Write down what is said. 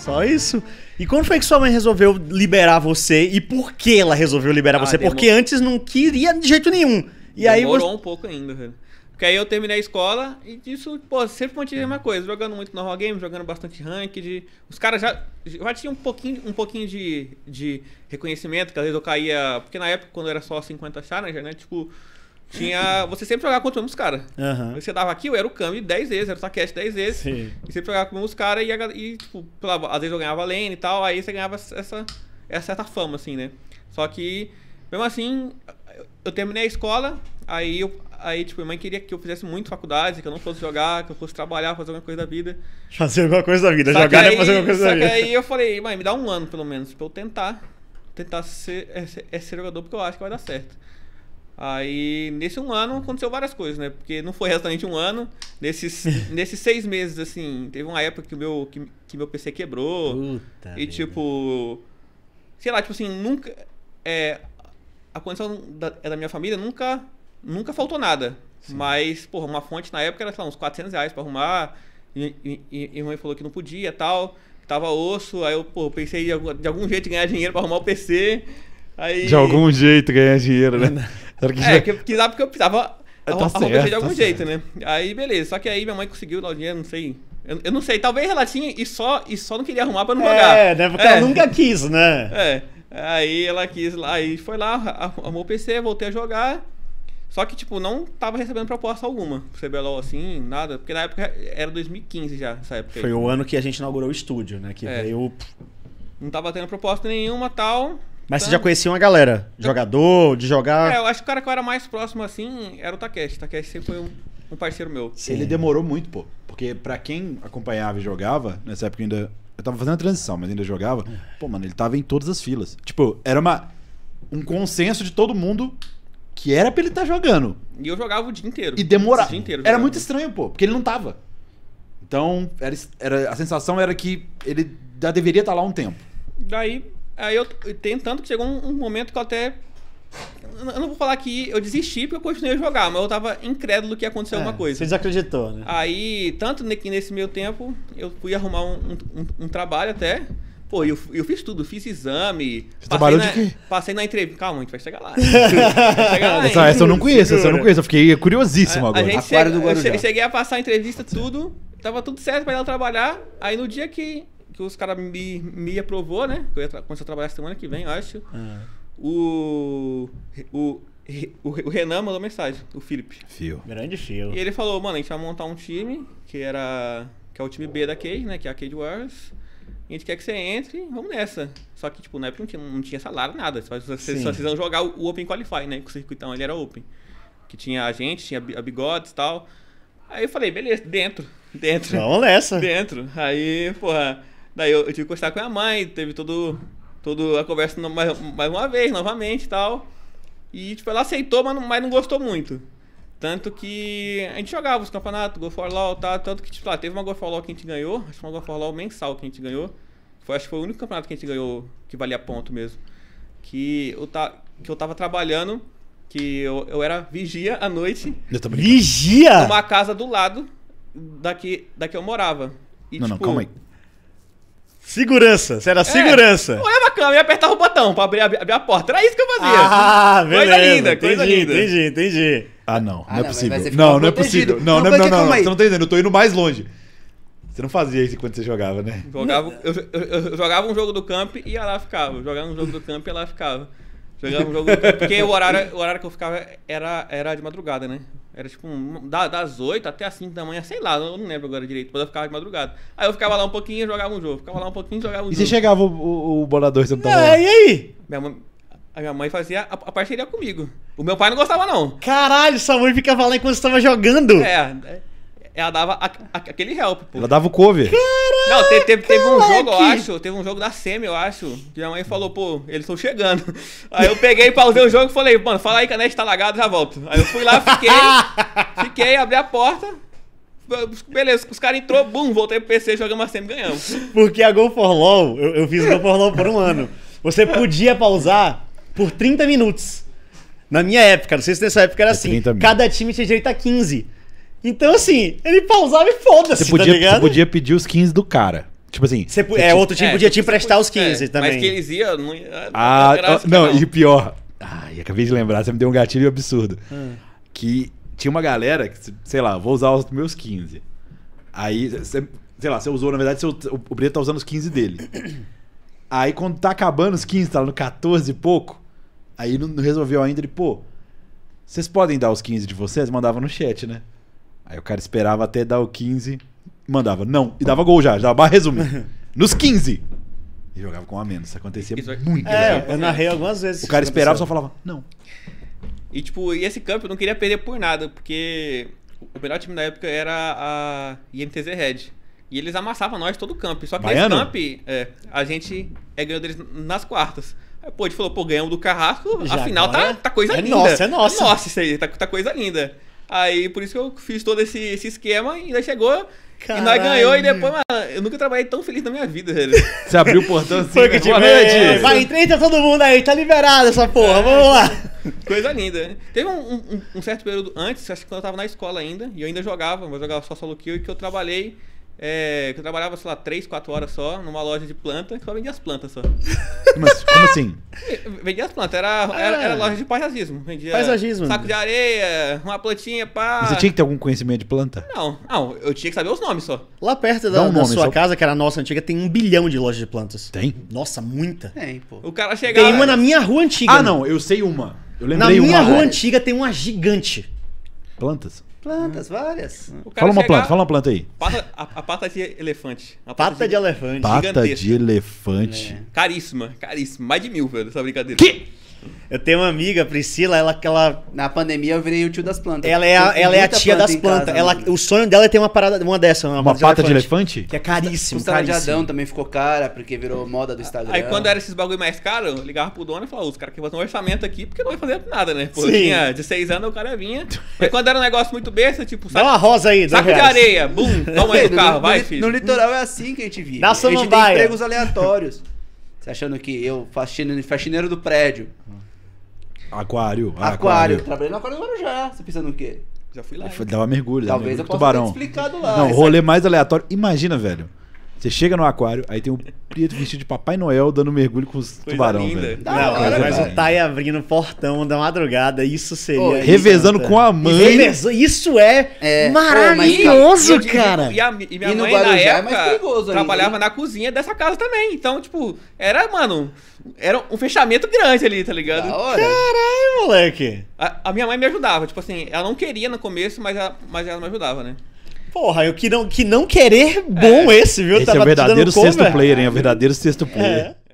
Só isso. E quando foi que sua mãe resolveu liberar você? E por que ela resolveu liberar você? Porque antes não queria de jeito nenhum. E aí demorou um pouco ainda, velho. Porque aí eu terminei a escola e disso, pô, sempre mantive a mesma coisa. Jogando muito normal game, jogando bastante ranked. Os caras já tinham um pouquinho de reconhecimento, que às vezes eu caía... Porque na época, quando era só 50 Challenger, né? Tipo, você sempre jogava contra os caras. Você dava aqui, eu era o Kami 10 vezes, era o Takeshi 10 vezes. Sim. E sempre jogava com os caras e tipo, às vezes eu ganhava lane e tal, aí você ganhava essa certa fama, assim, né? Só que, mesmo assim, eu terminei a escola, aí tipo, minha mãe queria que eu fizesse muito faculdade, que eu não fosse jogar, que eu fosse trabalhar, fazer alguma coisa da vida. Fazer alguma coisa da vida, jogar é fazer alguma coisa da vida. Só que aí eu falei, mãe, me dá um ano pelo menos, pra eu tentar ser jogador, porque eu acho que vai dar certo. Aí, nesse um ano, aconteceu várias coisas, né? Porque não foi exatamente um ano. Nesses 6 meses, assim, teve uma época que meu PC quebrou. Puta e, tipo... Sei lá, tipo assim, nunca... a condição da minha família nunca faltou nada. Sim. Mas, porra, uma fonte na época era, sei lá, uns R$400 pra arrumar. E minha mãe falou que não podia e tal. Que tava osso. Aí eu, pô, pensei de algum jeito em ganhar dinheiro pra arrumar o PC. Aí... De algum jeito ganhar dinheiro, né? Porque eu precisava arrumar de algum jeito, né? Aí, beleza. Só que aí minha mãe conseguiu dar o dinheiro, não sei. Eu não sei, talvez ela tinha e só não queria arrumar pra não jogar. Né? Porque ela nunca quis, né? Aí ela quis lá, aí foi lá, arrumou o PC, voltei a jogar. Só que, tipo, não tava recebendo proposta alguma pro CBLOL, assim, nada. Porque na época era 2015 já, essa época. Foi o ano que a gente inaugurou o estúdio, né? Que veio... Não tava tendo proposta nenhuma, tal... Mas você já conhecia uma galera? Jogador, de jogar? Eu acho que o cara que eu era mais próximo, assim, era o Takeshi. O Takeshi sempre foi um parceiro meu. Sim. Ele demorou muito, pô. Porque pra quem acompanhava e jogava, nessa época ainda... Eu tava fazendo a transição, mas ainda jogava. Pô, mano, ele tava em todas as filas. Tipo, era um consenso de todo mundo que era pra ele estar jogando. E eu jogava o dia inteiro. E demorava. O dia inteiro era muito estranho, pô. Porque ele não tava. Então, a sensação era que ele já deveria estar lá há um tempo. Aí eu tentando que chegou um momento que eu até... Eu não vou falar que eu desisti porque eu continuei a jogar, mas eu tava incrédulo que ia acontecer alguma coisa. Você desacreditou, né? Aí, tanto que nesse meio tempo, eu fui arrumar um trabalho até. Pô, eu fiz tudo, fiz exame. Você trabalhou de quê? Passei na entrevista. Calma, a gente vai chegar lá. Essa eu não conheço, eu fiquei curiosíssimo agora. Eu cheguei a passar a entrevista, tudo. Tava tudo certo pra ir lá trabalhar. Aí no dia que os caras me aprovou, né? Que eu ia começar a trabalhar semana que vem, eu acho. O Renan mandou mensagem, o Felipe. Grande Fio. E ele falou, mano, a gente vai montar um time, que é o time B da Cade, né? Que é a Cade Wars. A gente quer que você entre, vamos nessa. Só que, tipo, na época não tinha salário, nada. Vocês iam jogar o Open Qualify, né? Que o circuitão ele era Open. Que tinha a gente, tinha a Bigodes e tal. Aí eu falei, beleza, dentro. Vamos nessa. Dentro. Aí, porra... Daí eu tive que conversar com a minha mãe, teve toda a conversa mais uma vez, novamente e tal. E, tipo, ela aceitou, mas não gostou muito. Tanto que a gente jogava os campeonatos, Go for Law, tá? Tanto que, tipo, teve uma Go for Law que a gente ganhou, acho que foi uma Go for Law mensal que a gente ganhou. Acho que foi o único campeonato que a gente ganhou que valia ponto mesmo. Que eu tava trabalhando, que eu era vigia à noite. Vigia? Numa casa do lado da que eu morava. E, não, calma aí. Segurança, você era segurança. Eu olhava a câmera e apertava o botão pra abrir a porta. Era isso que eu fazia. Ah, beleza. Coisa linda. Entendi. Não é possível. Não é possível. Não, você não tá entendendo, eu tô indo mais longe. Você não fazia isso quando você jogava, né? Eu jogava um jogo do camp e ia lá ficava. Jogava um jogo do camp e ia lá ficava. Jogava um jogo do camp. Porque o horário que eu ficava era de madrugada, né? Era tipo das 8 até as 5 da manhã, sei lá, eu não lembro agora direito, mas eu ficava de madrugada. Aí eu ficava lá um pouquinho e jogava um jogo. Ficava lá um pouquinho e jogava um jogo. E você chegava o bolador, você não tava lá? E aí? A minha mãe fazia a parceria comigo. O meu pai não gostava, não. Caralho, sua mãe ficava lá enquanto você tava jogando. Ela dava aquele help, pô. Ela dava o cover. Não, teve um jogo, eu acho. Teve um jogo da Semi, eu acho. Que minha mãe falou, pô, eles estão chegando. Aí eu peguei, pausei o jogo e falei, mano, fala aí que a net tá lagada, já volto. Aí eu fui lá, fiquei, abri a porta. Beleza, os caras entrou, bum, voltei pro PC, jogamos a Semi e ganhamos. Porque a Go for LOL, eu fiz Go for LOL por um ano. Você podia pausar por 30 minutos. Na minha época, não sei se nessa época era assim. Cada time tinha direito a 15. Então, assim, ele pausava e foda-se, tá ligado? Você podia pedir os 15 do cara. Tipo assim... outro time podia te emprestar os 15 também. Mas que eles iam... Não, e pior... Ai, acabei de lembrar, você me deu um gatilho absurdo. Que tinha uma galera que, sei lá, vou usar os meus 15. Aí, sei lá, você usou, na verdade, o Brito tá usando os 15 dele. Aí quando tá acabando os 15, tá no 14 e pouco, aí não resolveu ainda, ele, pô, vocês podem dar os 15 de vocês? Mandava no chat, né? Aí o cara esperava até dar o 15, mandava, não, e dava gol já dava barra resumo. Nos 15! E jogava com a menos, isso acontecia muito. Eu narrei algumas vezes. O cara esperava e só falava, não. E tipo, esse camp eu não queria perder por nada, porque o melhor time da época era a IMTZ Red. E eles amassavam nós todo o camp. Só que Baiano? nesse camp, a gente ganhou deles nas quartas. Aí, pô, a gente falou, pô, ganhamos do Carrasco, Já afinal agora tá coisa linda. É nossa. É nossa isso aí, tá coisa linda. Aí, por isso que eu fiz todo esse esquema e ainda chegou... Caralho. E nós ganhou e depois, mano, eu nunca trabalhei tão feliz na minha vida, velho. Você abriu o portão assim, Foi que boa noite. Vai, entra todo mundo aí, tá liberado essa porra, vamos lá. Coisa linda, né? Teve um certo período antes, acho que quando eu tava na escola ainda, e eu ainda jogava, mas eu jogava só solo kill, e que eu trabalhei, que eu trabalhava, sei lá, 3, 4 horas só, numa loja de planta, que só vendia as plantas só. Mas como assim? Vendia as plantas, era loja de paisagismo. Vendia Paisagismo. saco de areia, uma plantinha, pá. Você tinha que ter algum conhecimento de planta? Não, eu tinha que saber os nomes só. Lá perto Dá um da nome, sua só- casa, que era a nossa antiga, tem 1 bilhão de lojas de plantas. Tem? Nossa, muita. Tem, pô. O cara chegava... Tem uma na minha rua antiga. Ah, não, eu sei uma. Eu Na lembrei minha uma. rua antiga tem uma gigante. Plantas? Plantas, várias. O cara Fala uma planta aí. A pata de elefante. Uma Pata de elefante. Pata gigantesca. de elefante. Caríssima. Mais de 1.000, velho, essa brincadeira. Que? Eu tenho uma amiga, Priscila, ela Na pandemia eu virei o tio das plantas. é Eu a tenho muita tia das planta em plantas. casa, Ela, mano. o sonho dela é ter uma parada, uma dessa, Uma pata de elefante? Que é caríssimo, Costela de caríssimo. Adão também ficou cara, porque virou moda do Instagram. Aí quando era esses bagulho mais caro, eu ligava pro dono e falava, os caras querem fazer um orçamento aqui, porque não vai fazer nada, né? Pô, eu Sim. tinha de 6 anos, o cara vinha. Mas quando era um negócio muito besta, tipo, Dá uma rosa aí, saco de R$2. areia, bum, toma aí do carro, vai, filho. No litoral é assim que a gente vive. Dá A gente tem samambaia. empregos aleatórios. Você achando que eu faxineiro do prédio. Aquário. Trabalhei no aquário do Guarujá. Você pensa no quê? Já fui lá. Foi, dava mergulho. dava Talvez eu mergulho. possa Tubarão. ter explicado lá. Não, o Essa- rolê mais aleatório. Imagina, velho. Você chega no aquário, aí tem um preto vestido de Papai Noel dando mergulho com os tubarão, linda. velho. Da Não, hora, mas velho. o Tai abrindo o portão da madrugada, isso seria... Ô, Revezando com a mãe. Isso é, É, maravilhoso, E eu- cara. E minha E no mãe, Guarujá na é época, mais perigoso ainda, trabalhava né? na cozinha dessa casa também. Então, tipo, era um fechamento grande ali, tá ligado? Da hora. Caralho, moleque. A minha mãe me ajudava, tipo assim, ela não queria no começo, mas ela me ajudava, né? Porra, que não querer bom esse, viu? Esse é o Tava te dando verdadeiro cover. sexto player, hein? É o verdadeiro sexto player. É.